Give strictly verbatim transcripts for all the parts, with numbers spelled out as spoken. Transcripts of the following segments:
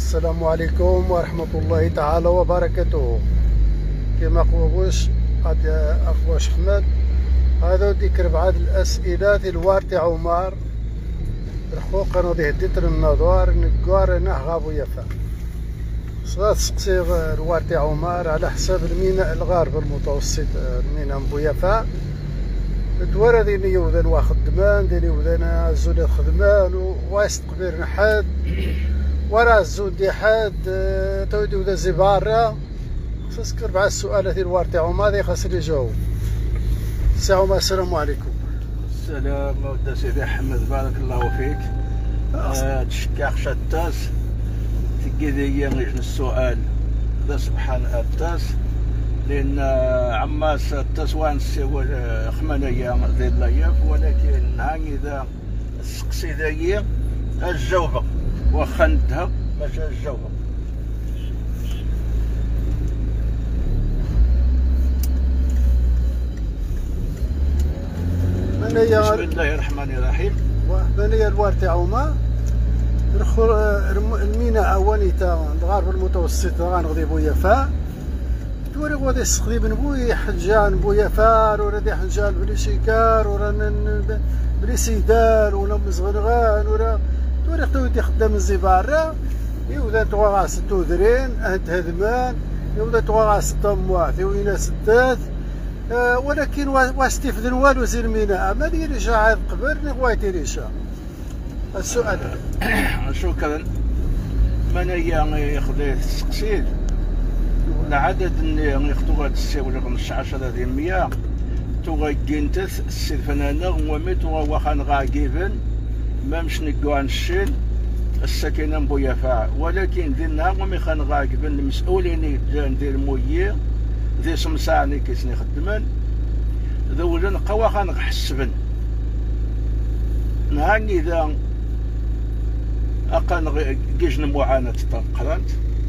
السلام عليكم ورحمة الله تعالى وبركاته. كما قوش أخوش أحمد هذا ديك ربعة الأسئلة الوارتي عمر الخو كانوا ديه ديتر النظار نقار نهغابو يفا صغات سقسي الوارتي عمر على حساب الميناء الغرب المتوسط الميناء مبويفا تورا ديني يوذن واخد دمان ديني يوذن زول خدمان واستقبير نحاد ورا الزود دي حاد تودي وذا زبارة خصك ربع السؤالات الوارتي عمر خاصني يجاوب. السلام السلام عليكم. السلام ودي سيدي أحمد بارك الله فيك. أه تشكاخ شتاس تقيدي يجن السؤال ذا سبحان التاس لأن عماس التاس وانسي خمانية ذي اللايف ولكن هاني ذا السقسي ذي الجوبة وخندها ماشي الجوبة. بسم الله الرحمن الرحيم. بني الوارتي عمر الميناء عواني تاع الغرب المتوسط غنغدي بويفا توري غادي يستخدم نبوي حجان بويفار ولا دي حجان بلي شيكار ولا بلي سيدار ولا مزغنغان ولا توري خدو خدام الزبارة يودا تغا ستو درين اهد هدمان يودا تغا ستة مواثي وينا ستات أه ولكن واستفدن والو زي الميناء ما ديريش عاد قبر نغوا ديريش. السؤال شكرا. من هي يخدي التسقسيد العدد اللي يخطو هاد السي ولا خمسة عشر هذه المياه توغا كينتث السي الفنانة وميت وخان غاكيفن ما مش نقوان الشين السكينة مبويفا ولكن ذي النهار ومي خان غاكيفن المسؤولين جان دير الموية ذي سمساني كيسني خدمان ذولن قوا خان حسبن نهاني ذا أقان جيجن معاناة تنقرانت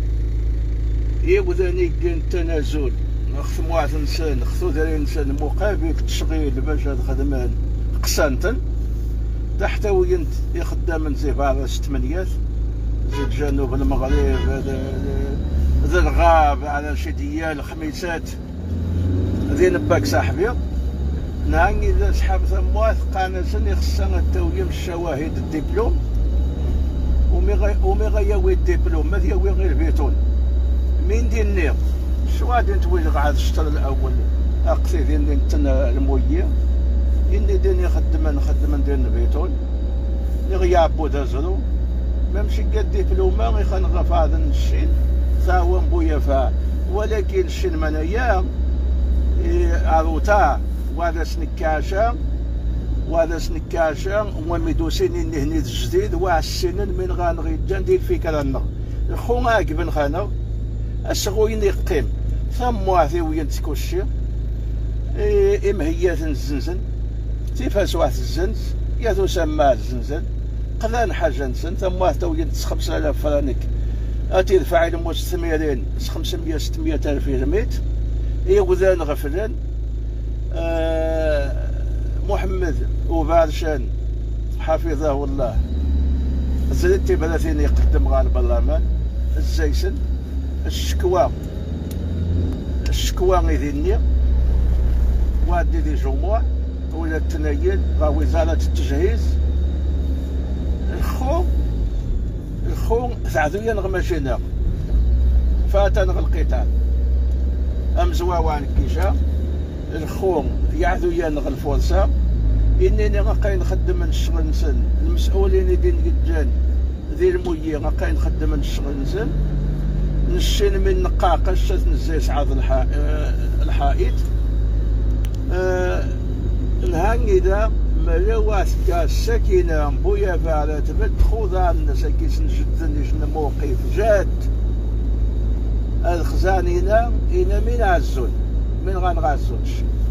يوذاني كين تنازل نخث مواعث نسان نخثو ذري نسان مقابل تشغيل باش هاد خدمان قسانتن تحتوي يخدم زي بعض ستمنيات زي الجنوب المغرب ذا الغاب على شي ديال خميسات ذي نباك صاحبي نهاني إذا سحاب ثمواث قانسن يخصنا التويم الشواهد الدبلوم ومي غياوي الدبلوم ما دياوي غير بيتون مين ديني شو غادي نتويج عاد الشطر الاول اقصي ديني نتنا المويه اني ديني خدم نخدم ندير بيتون اللي غيابو دازرو ما مشي قد دبلومه غي خنغف هذا الشين ثاهو مبويفا ولكن الشين منايا عروتا وهذا سنكاشا وهذا سنكاشا وميدوسين اني هني الجديد واه السنين من غانغي ندير فكرنا الخو عاقبن خانا السغوين يقيم ثم واثي وين تكوشي إيه مهيات الزنزن تيفاس واحد الزنز يا ذو سما الزنزن قلان حاجة نسن ثم واثي وين خمسة آلاف فرانك أتي الفاعل مستثمرين خمسمية ستمية ألف رميت إيه وذان غفلان آه محمد وبارشان حفظه الله زلتي بلاتين يقدم غال البرلمان الزيسن الشكوى الشكوى غيديني وادي دي جموع ولا التنايل غا وزارة التجهيز الخو الخو ثعذويا نغماشينا فاتن القتال أمزواوان كيشا الخو يعذويا نغ الفرصة إنني غاقاين نخدم من الشغل نسن المسؤولين دين قدان ذي الموية غاقاين نخدم من الشغل نسن نشين من نقاقة شات نزيس عاد الحائط أه الهاني ذا ملوات كاس سكينة بويا فعلت بتخوضا نسكيس نجدن يجن موقف جاد الخزانينا إنا من عزون من غنغازونش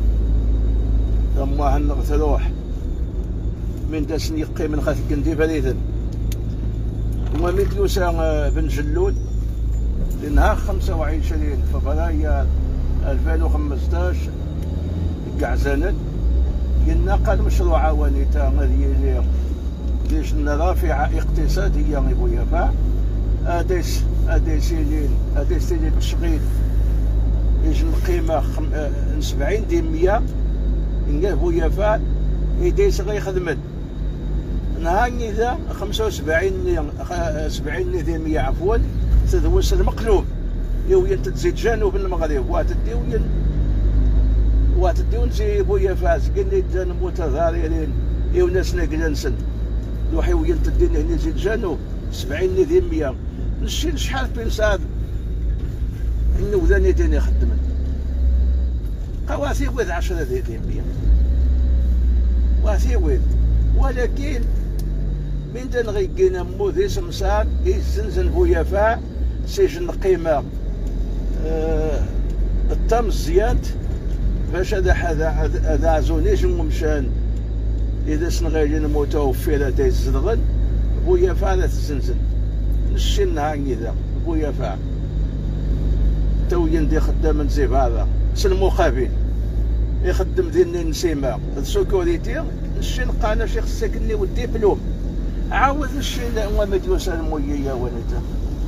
ثم هنغثروح من داسن يقي من خاث كندي فريدن ومن يوسع بن جلود لأنها خمسة وعشرين فبراير ألفين وخمسطاش قعزانت ينقل مشروع عواني تا غادي ليش رافعة اقتصادية بويفا اديس اديس سيلين اديس سيلين تشغيل يجي القيمه سبعين ديال مية نلقاه بويا فاع يديس غير يخدمن نهاني ذا خمسة وسبعين سبعين ديال مية عفوا تدوس المقلوب يوين تزيد جنوب المغرب واتديوين واتديون زي بويا فاز قلني جان متضاررين يو ناس ناقلنسن لوحي وين تدين هنا زيد جنوب سبعين ديال مية نشي شحال بنساد انه ذاني ديني خدمن قواسي وذ عشرة ديال مية واسي وذ ولكن من دن غيقينا مو سمسان يزنزن بويا فاع سجن القيمة آه التم الزياد باش هذا هذا هذا عزونيش مشان إذا سنغيلين متوفرة دايز الزدغن بويا فاع لا تزنزن نشي نهاني ذا بويا فاع توين دي خدام نزيف هذا سالمقابل يخدم ديالنا نسيمة السكوريتي نشي نلقى انا شي خصك ودي بلوم عاود نشي هو مديوسة الموية وليتا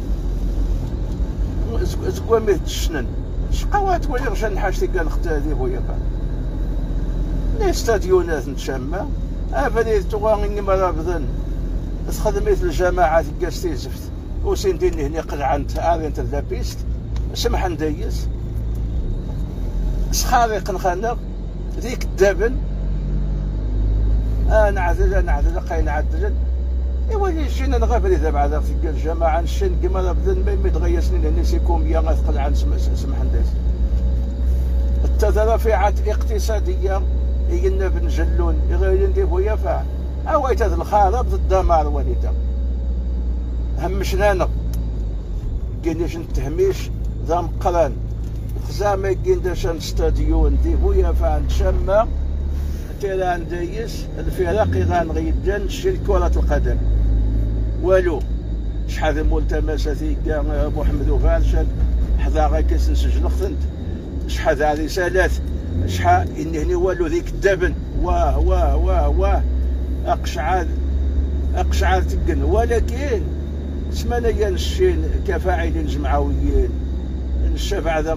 زكوا ميه تشنن شقوات ولي غشان حاجتي قال اختي هذه بويا فاع لي ستاديونات نتشمى افني توغاني مرابضن تخدميت الجماعة كاستي زفت وسين ديني هني قلعنت هذه انت ذا بيست سمح نديس سخارق نخنق ذيك الدبن انا عدل انا عدل قاين عدل ايوا جينا نغابر اذا بعد في الجماعه نشن كما بدل ما يتغيسني لاني سيكون يا غتقل عن سمح نديس التدافعات الاقتصاديه يجينا بنجلون غير ندير بويا فاع اويت هذا الخراب الدمار وليدا همشنا كاينش نتهميش ذا مقران خزامة كاينداش ستاديون دي بويا فاع نتشمى تيران دايس الفرق غنغيدان شي كرة القدم والو شحال ملتمسة تيكا بو حمد وفارشان حدا غا كاس نسجل خثنت شحال هذه رسالات شحال اني هني والو ذيك الدبن واه واه واه واه اقشعر اقشعر تقن ولكن سمانيا نشين كفاعلين جمعويين نشا بعدا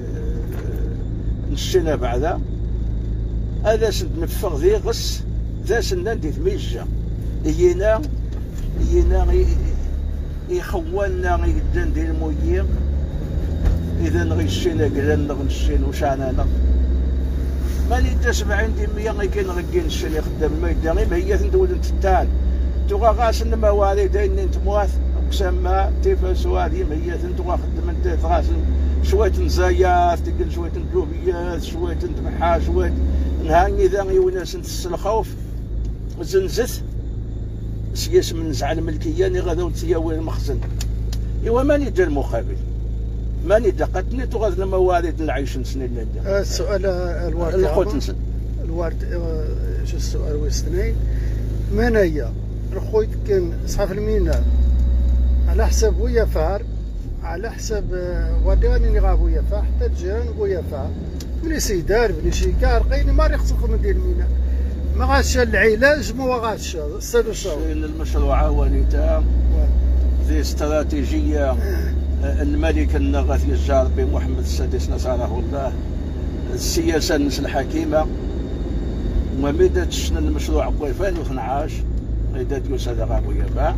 نشينا بعدا هذا سنتنفغ ذي غس ذا سنان دي ثميجة يينا يينا يخوانا يقدان دي المويين إذا نغيشينا قلنا نغنشين وشعنانا ما نيدا سبعين دي مية غيكين غيكين نشين يخدم الميدا غير هي تندول نتتان توغا غاسن مواليدين نتمواث وكسما تيفاسو هذه هي تنتوغا خدم انت غاسن شوية نزايات تقل شوية ندلوبيات شوية نتبحا شوية نهاني ذا يوناس نتس الخوف زنزت سياس من نزع الملكية غدا تياوي المخزن إيوا ماني دا المقابل ماني دا قتني تغاد الموارد العيش نسنين لنا السؤال الوارد القوت نسن الوارد شو السؤال ويستنين من هي الخويت كان صحف المينا على حسب ويا فار على حسب وداني غابو يفا حتى جان بويا فا ملي سيدار بني شيكار قيني ما يخصكم ندير المينا ما غاتش العلاج ما غاتش السادو الشهور المشروع وليتا ذي استراتيجيه الملك النغثي الجاربي محمد السادس نصره الله السياسه الناس الحكيمه ومدة شن المشروع في ألفين واثناش غيدات يوسف غابو يفا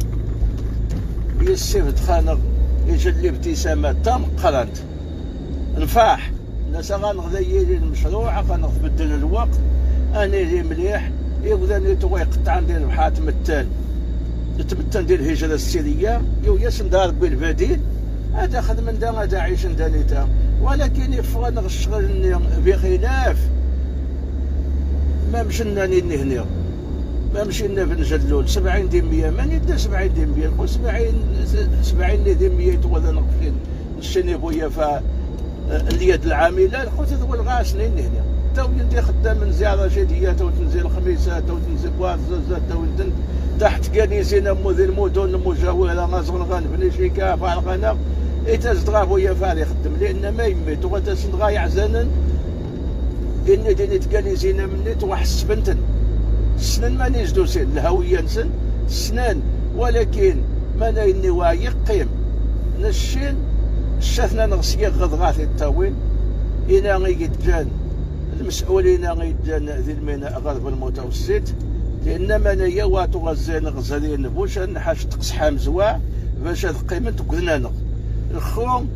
يسيف تخانق يجلي ابتسامة تام قرنت نفاح الناس غنغذيلي المشروع غنبدل الوقت انا لي مليح يبدا يتوي يقطع ندير بحال تمثل تمثل ديال الهجره السريه يو ياسن دار بالبديل هذا خدم دا هذا عيش دانيتا ولكن يفغى نغشغل بخلاف ما مشينا هنا ما مشينا بنجلول سبعين دي مية ما ندير سبعين دي مية نقول سبعين سبعين دي مية تغدا نقفلين نشني بويا فا اليد العامله قلت هذا هو الغاسلين هنا تو ندير خدام من زياره جديه تو تنزل الخميسات تو تنزل بوازازات تو تحت كنيسين مذ المدن المجاوره غازغن غنبني شي كافه الغنم يتزدغا بويا فا يخدم لان ما يميت وغتسنغا يعزنن إني ديني تكاليزينا مني توحس بنتن السنان مانيش دوسين الهوية نسن السنان ولكن مانا إني وايق قيم نشين الشثنا نغسيا غضغات التاوين إنا غيجان المسؤولين غيجان ذي الميناء غرب المتوسط لأن منايا واتو غزان غزالين بوش نحاش تقص حامزوا باش هاد قيمة كذنانا الخوم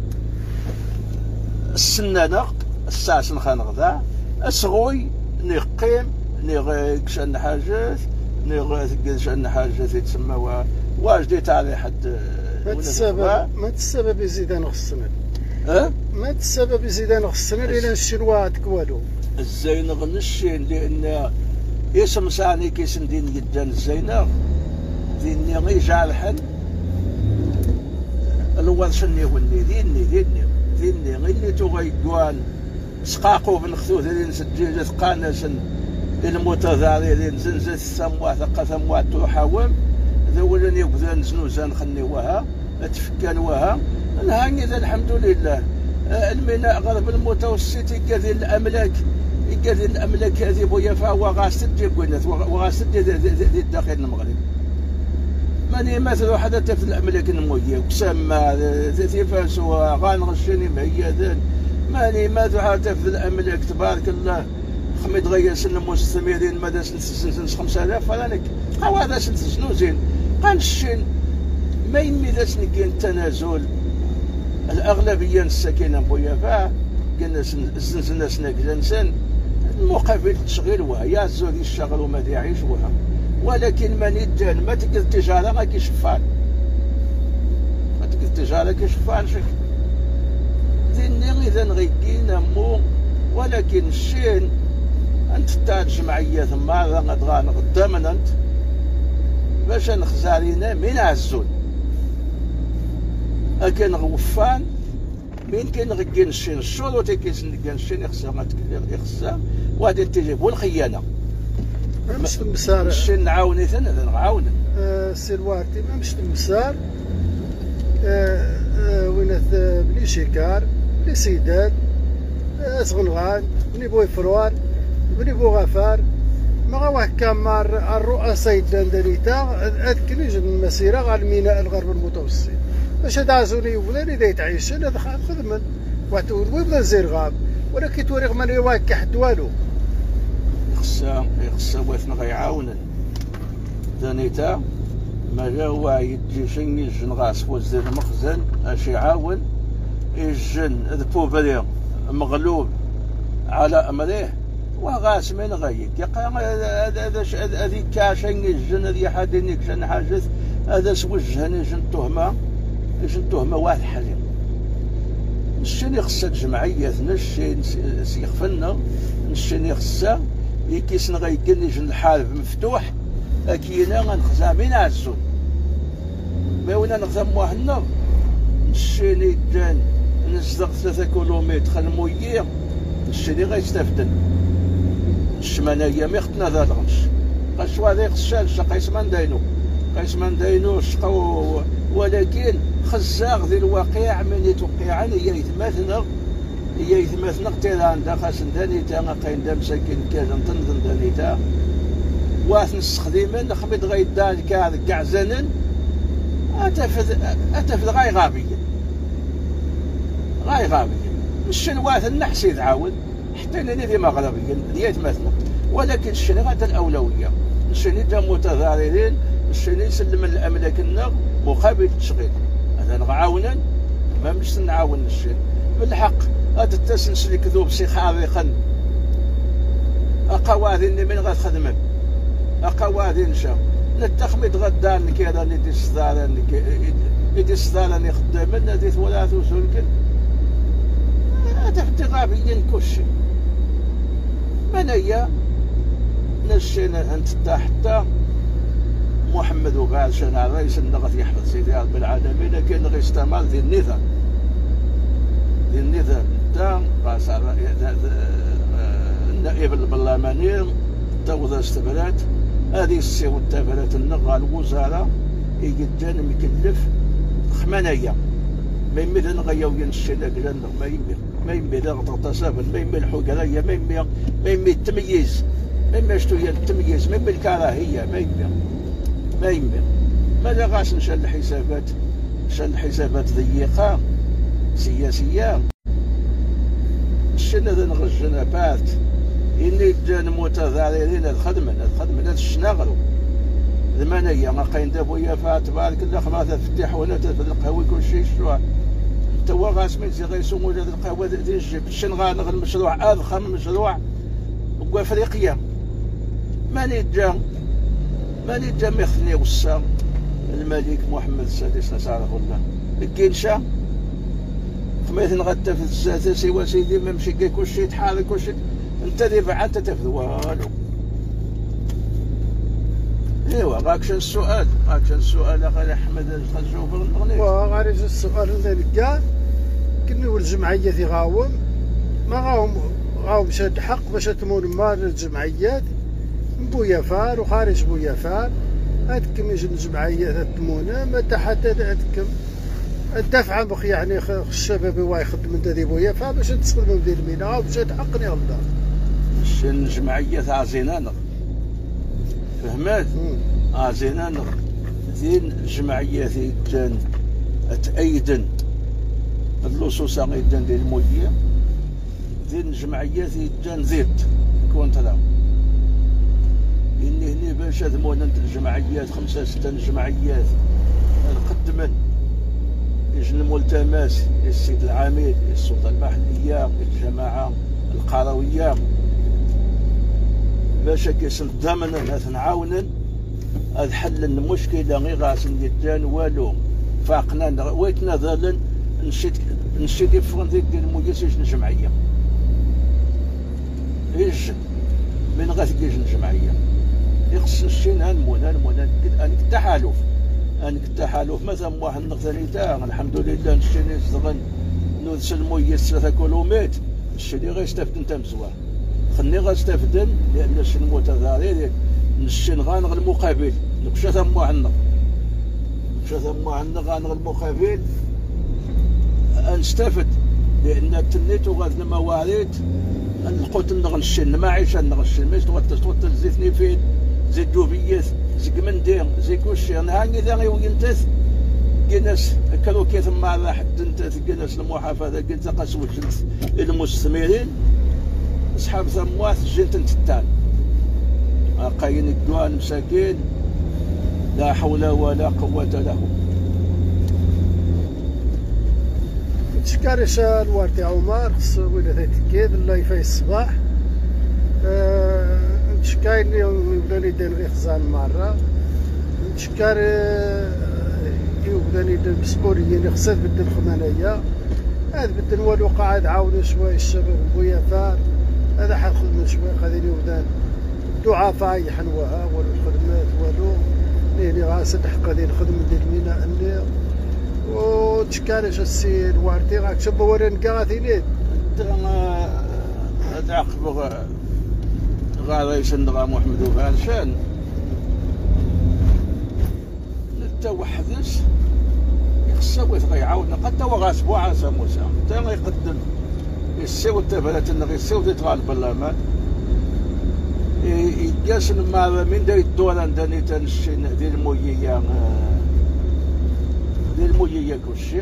السنانة الساعة نخا نغدا أسغوي نقيم ني كشان حاجات ني كشان حاجات يتسمى واجدي تاع حد ما السبب ما السبب يزيد نغسنا ها ما السبب يزيد نغسنا لأن الشنوات والو الزين غنشين لأن اسم ساني كيسن دين جدا الزينة ديني غي جالحن الوضع شني ولي ديني ديني ديني غي اللي تو غيقوان سقاقو بنخذو دين سجيجة قانسن المتضاررين زنزة السموات ثقة ثموات تحاوم ذولن يبذن زنوزان خني وها تفكان وها نهاني ذا الحمد لله الميناء غرب المتوسط كذي الأملاك كذي الأملاك هذه بويا فهو غاسد جيبوينات وغاسد ذي الداخل المغرب ماني مثل واحد تفت الأملاك النموية وكسما ذي فاسو غانغشيني مهيا ماني مثل واحد تفت الأملاك تبارك الله خميد غيا سن مستثمرين ماذا سن خمسة آلاف فلانك قاو هذا سن شنو زين قال الشين ما يمي ذا سنكين تنازل الأغلبية الساكنة بويا فا قلنا زنزنا سنك زنسن مقابل تشغيل وها يا زودي الشغل وما يعيش وها ولكن من يدان ما تقدر التجارة ما كيشفان ما تقدر التجارة كيشفان شك ذني إذا غيكينا مو ولكن الشين أنت تاع جمعية ثم هذا غدغان قدامنا أنت باش نخزارينا من عزون أكن غوفان مين كاين غيكين الشين الشور وتيكين الشين يخسر ما يخسر وهذا تجيب الخيانة مش المسار الشين نعاوني ثنا هذا نعاون أه سلوارتي ما مش المسار أه أه وينات بني شيكار بني سيدات أه صغنغان بني بوي فروار بني بو غفار ما غواه كامار الرؤساء الدندنيتا اذكريج المسيره غا الميناء الغرب المتوسط باش هذا عزوني ولاني اذا يتعيش هذا خدمه واحد ويبدا زير غاب ولكن توريغ من يواك حد والو خصها خصها واثنا غيعاونن دنيتا ما جا هو يجي شني الجن غاس وزير المخزن اش يعاون الجن البوبري مغلوب على امره وغاس من غيك يقا هذا هذيك كاشن الجن هذه حادنيك شن حاجز هذا سوجهني جن تهمه جن تهمه واحد حاجه الشني خصها جمعيه نشي سيخفلنا الشني خصها يكيسن غيكني جن الحالف مفتوح اكينا غنخزا من عزو ما وين نخزا موهنا الشني كان نزدق ثلاثة كيلومتر المويه الشني غيستافدن الشمانية ما يختنا ذا الغنش قشوا هذا يخشال الشقا يسمان داينو قيسمان داينو الشقا ولكن خزاغ ذي الواقع من يتوقع هي يتماثنا هي يتماثنا قتيران دا خاصن دانيتا قاين دا مساكن كازن تنظن دانيتا واث نستخدمن نخمد غيدان كاع كاع زنن اتفذ اتفذ غاي غابيا غاي غابيا الشن واث النحس يتعاون حتى انني ذي مغربيا ديال مثلا ولكن الشني غادا الاولويه الشني دا متضاررين الشني يسلم الاملاك لنا مقابل التشغيل هذا نعاونن ما مش نعاون الشني بالحق هذا التسلسل كذوب سي خارقا اقواذن من غتخدم اقواذن شا نتخمد غدان كذا ندي الصداره ندي الصداره اللي خدامنا ندي ثلاث وسلكن هذا افتغابيا كل شيء منايا نشينا انت حتى محمد وقال شنا رئيس النغث يحفظ سيدي رب العالمين كان غيستعمل ذي النظام ذي النظام تاع قاس النائب البرلماني توضى استبرات هذه السي والتابرات النغى الوزاره يجدان مكلف خمانية ما يمي نغيو ينشينا كلان ما يمي ما يمي ضغط تصابن ما يمي الحقريه ما يمي ما يمي التمييز ما يمي شتو هي التمييز ما يمي الكراهيه ما يمي ما يمي ماذا غاس نشال الحسابات عشان حسابات ضيقة سياسية الشنا ذا نغجنا بات إني جان متضررين الخدمة الخدمة الشناغلو ثمانية ما قاين دابويا فات تبارك الله خمسة تفتح ولا تلقاوي كل شيء شو توا غاسمين زي غيسومو هذا القهوة ديال الجيب شن غانغ المشروع أضخم مشروع وافريقيا ماني جا ماني جا مخني وسا الملك محمد السادس نصره الله الكينشا خميث نغدا في الزاتة سوا سيدي ما مشي كاع كلشي تحارك كلشي انت اللي بعد تتفد والو. ايوا غاك شنو السؤال غاك شنو السؤال اخي احمد خنشوف نغني وغير السؤال اللي كاع كني والجمعيه في غاوم ما غاوم غاوم شاد حق باش تمون مال الجمعيات بويا فار وخارج بويا فار هادكم يجي الجمعيات تمونا ما حتى هادكم الدفعه بخ يعني الشباب هو يخدم انت دي بويا فار باش تستخدم ديال المينا باش تحقني الله شن جمعيه تاع زينانغ فهمت اه زينانغ زين الجمعيه في جان تأيدن اللصوص غيدان ديال الموليه زين الجمعيه في جان زيت كونت لا إني هني باش هذمون انت الجمعيات خمسة ستة جمعيات نقدمن يجن الملتمس السيد العميد السلطة المحلية الجماعة القروية باش كيسن ضمنا نعاونن هاد حل المشكلة غير غاسن يدان والو فاقنا ويتنا ظلن نشيد نشيد يفرن ذيك المؤسسة الجمعية يجن من غاث يجن الجمعية يخص الشين هنمون هنمون أنك التحالف أنك التحالف مثلا واحد نغثني تاع الحمد لله الشين يصدغن نوذس المية ثلاثة كيلومتر الشين غيستفد انت مزوار خلني غاستفدن لأن الشين متضارر الشين غانغ المقابل نقشا ثم واحد نقشا ثم واحد غانغ المقابل نستفد لأن التنيت وغاز الموارد القوت نغن الشين ما عيش نغن الشين ماش تغطى زيتني فين زي الدوبيات زي كمندير زي كلشي انا هاني ذا غيوينتث كناس كانوا كيثم على حد انت كناس المحافظه قلت قاس وجلت المستثمرين اصحاب ثموات جنت تتان قاين الدوان مساكين لا حول ولا قوه لهم. تشكارش الوالدي عمر خص ولا تكيد الله يفاي الصباح تشكاين يبداني دان غير خزان مرة تشكار يبداني دان مسؤوليين خصات بدل خمانية هاد بدل والو قاعد عاونوا شوية الشباب بويا فار هذا حنخدم شوية خليني يبدان ضعفاء يحنوها والو الخدمات والو ليني غاسد حق غادي نخدم ديال الميناء النير وتشكارش السي الوالدي راك شبه ورين كاغاثينيت هذا عقب غا يسندغا محمد وفانشان نتا وحدش يخصو غيعاون قد توا غاسبو على موسى تا غيقدم يسيو التفلات انغي يسيو تيتغال البرلمان يجاسن مع من دا يدوران داني تنشين ديال المويية ديال المويية كلشي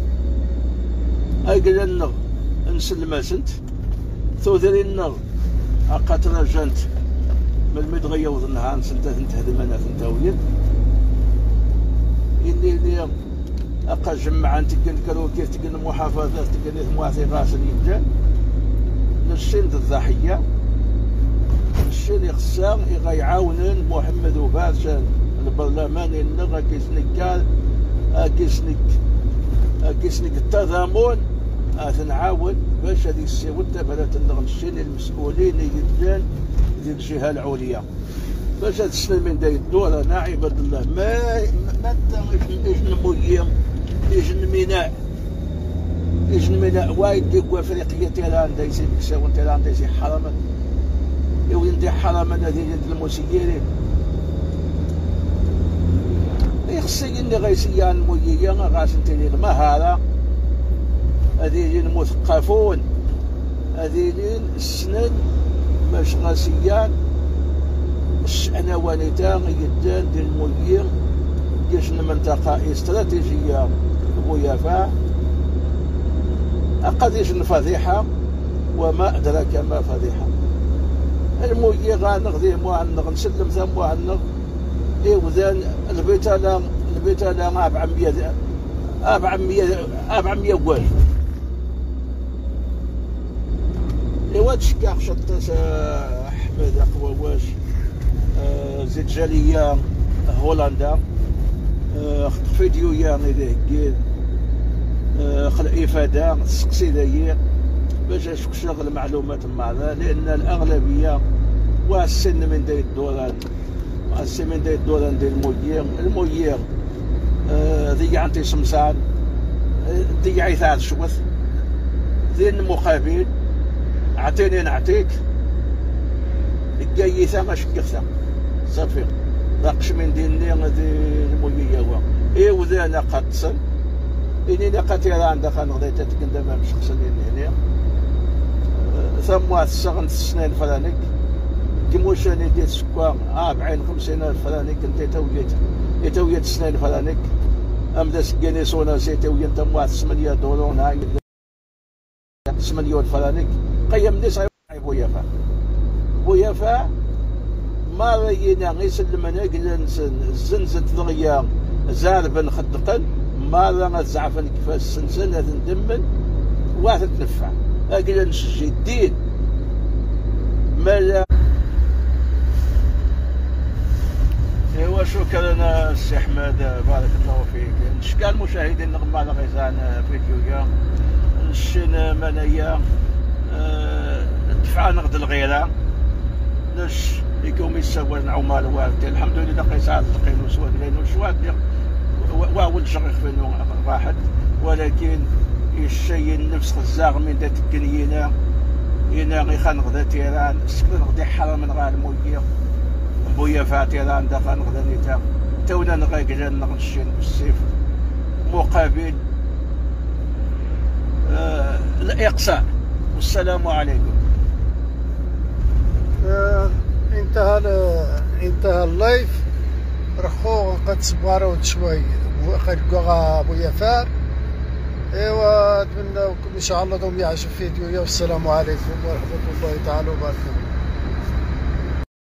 اي قال النغ نسلم سنت ثوذري النغ قاتنا جانت من المدغية وظنها سنتا تنتهدم انا ثنتاوية إني إني أقا جمعان تقن كروكي تقن محافظات تقن ثمواثي غاسل ينجان نشين الضحية نشين يخسر يغا يعاونن محمد وفارشان البرلمان إنغا كيسنك كيسنك كيسنك التضامن تنعاون باش هذيك السيوطة بلا تنغنشين المسؤولين يدان ديال الجهة العليا باش هاد السنة من دا يدور انا عباد الله ما ما يجن مويم يجن ميناء يجن ميناء وايد ديك افريقيا تيران دا يسير كساون تيران دا يسير حرما يوين دي حرما هذه ديال المسيرين يخصي اني غيسيان مويا غاسن تيرين مهارة هذين المثقفون هذين السنن باش غاسيان الشأنوانيتا يدان ديال المويين كيش المنطقة استراتيجية بويافا قديش فضيحة وما أدراك ما فضيحة. المويي غنغدي موعنق نسلم ثم موعنق إيوذان البيتالا البيتالا أربع مية أربع مية أربع مية واش إيوا تشكاخ شطاس أحمد أقوى واش زيد جالية هولندا خط فيديو يعني ذاك خلق إفادة تسقسي داير باش تشغل المعلومات مع ذا، لأن الأغلبية والسن من داي الدوران والسن من داي الدوران ديال المويير المويير ذي عندي سمسان ذي عيثات شوث ذي المقابل عطيني نعطيك الجايثة ما شكثة صافي ناقش من ديني غادي المويير هو إيه وذا أنا قاتصل إني نقاتيرا عندها خانغدي تتكلم مع شخص اللي هنا ثم السغن السنين فرانيك كيموشاني ديال السكر أربعين خمسين ألف فرانيك انت تويت يتويت سنين فرانيك أمدا سكيني سونا سي تويت تم ثمانية دولار هاي ثمانية فرانيك قيمني صايب بويافا بويافا ما رينا غيسلمنا قلنا زنزت ضغيا زاربا خدقن ما راه زعفن كيفاش السنسن هذا ندمن واحد تنفع اقل نسجي الدين مالا. ايوا شكرا السي احمد بارك الله فيك. نشكى المشاهدين نغم على غيزان فيديو نشين منايا دفع نغد الغيره نش يكون يسوى نعوم الوالدين الحمد لله قيسات تقين وسواد لانه شواد واول شغل فينو واحد، ولكن الشيء النفس خزاغ من ذات الكنينة ينا غي خنغدا تيران سكن غدي حرام من غا الموية بويافا تيران دا خنغدا نيتا تونا نغاقلان نغنشين بالسيف مقابل آه الإقصاء. والسلام عليكم. آه انتهى انتهى اللايف رخو قد صبارو شوي وقد قغا بويافار. ايوا اتمنى ان شاء الله دوم يعجب فيديو. والسلام عليكم ورحمه الله تعالى وبركاته.